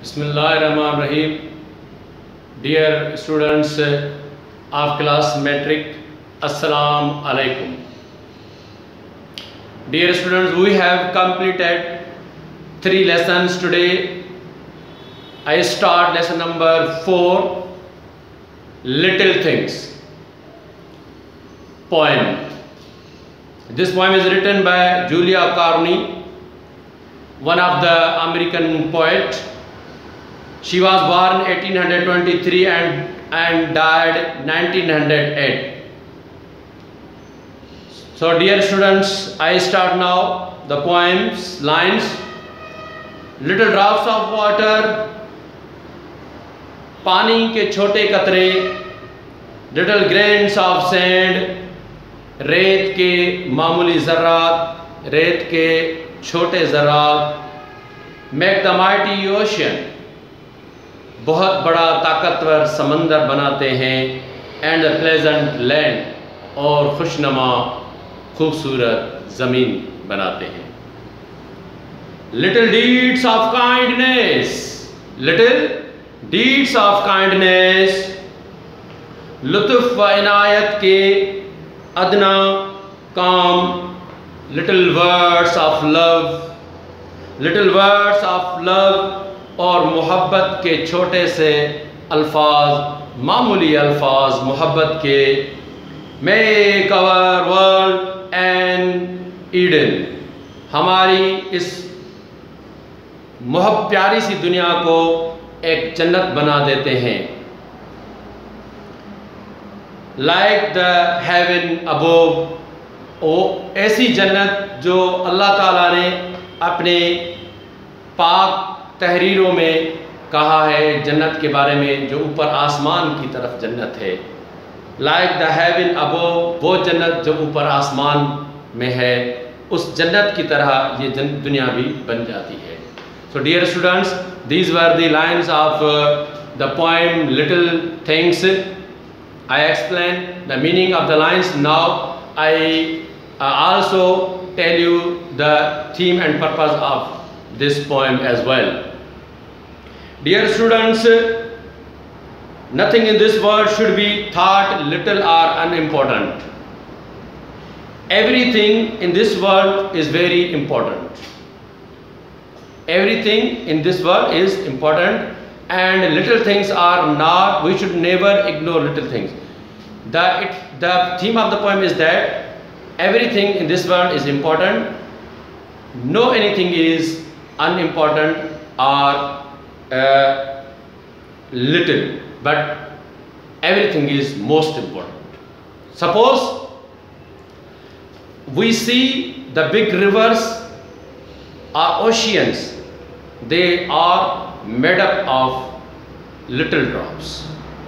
Bismillahirrahmanirrahim. Dear students of class metric, Assalamu alaikum. Dear students, we have completed 3 lessons today. I start lesson number 4, Little Things. Poem. This poem is written by Julia Carney, one of the American poet. She was born 1823 and died 1908. So dear students, I start now the poem's lines. Little drops of water, पानी के छोटे कतरे, little grains of sand, रेत के मामूली ज़र्रात, रेत के छोटे ज़र्रात, make the mighty ocean, बहुत बड़ा ताकतवर समंदर बनाते हैं, and a pleasant land, और खुशनुमा खूबसूरत ज़मीन बनाते हैं. Little deeds of kindness, little deeds of kindness, लुत्फ़ व इनायत के अदना काम, little words of love, little words of love, और मोहब्बत के छोटे से अल्फाज, मामूली अल्फाज मोहब्बत के. Make our world an Eden, हमारी इस प्यारी सी दुनिया को एक जन्नत बना देते हैं. Like the heaven above, ओ ऐसी जन्नत जो अल्लाह ताला ने अपने पाक तहरीरों में कहा है जन्नत के बारे में, जो ऊपर आसमान की तरफ जन्नत है. Like the heaven above, वो जन्नत जो ऊपर आसमान में है, उस जन्नत की तरह ये दुनिया भी बन जाती है. So dear students, these were the lines of the poem Little Things. I explained the meaning of the lines. Now I also tell you the theme and purpose of this poem as well. Dear students, nothing in this world should be thought little or unimportant. Everything in this world is very important. Everything in this world is important, and little things are not, we should never ignore little things. The theme of the poem is that everything in this world is important. No anything is unimportant or little, but everything is most important. Suppose we see the big rivers or oceans, they are made up of little drops.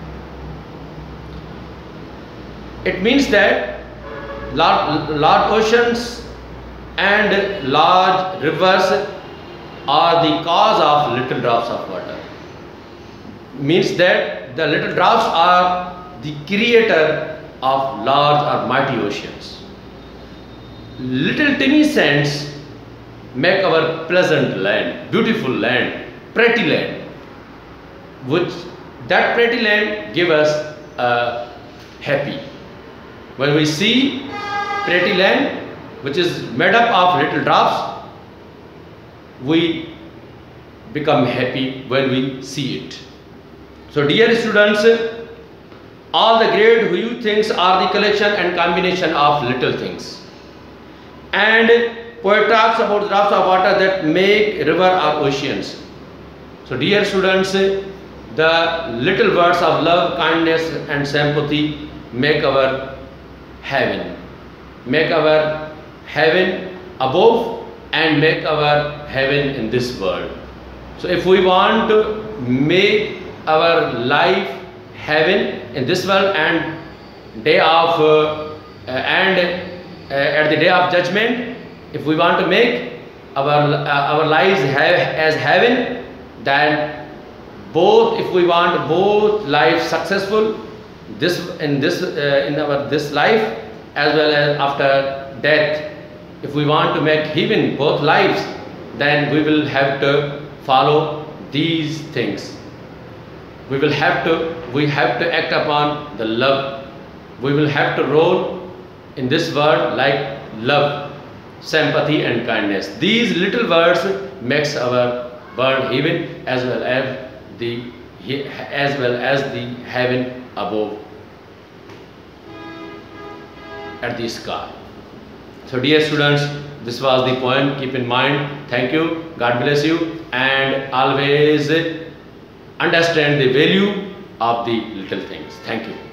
It means that large oceans and large rivers are the cause of little drops of water. Means that the little drops are the creator of large or mighty oceans. Little tiny sands make our pleasant land, beautiful land, pretty land, which that pretty land give us happy. When we see pretty land which is made up of little drops, we become happy when we see it. So dear students, all the great huge things are the collection and combination of little things. And poet talks about drops of water that make river or oceans. So dear students, the little words of love, kindness and sympathy make our heaven. Make our heaven above and make our heaven in this world. So if we want to make our life heaven in this world and day of at the day of judgment, if we want to make our lives as heaven, then if we want both lives successful, in this life as well as after death, if we want to make heaven both lives, then we will have to follow these things. We have to act upon the love. We will have to roll in this world like love, sympathy and kindness. These little words makes our world heaven as well as the heaven above at the sky. So dear students, this was the point. Keep in mind. Thank you. God bless you, and always understand the value of the little things. Thank you.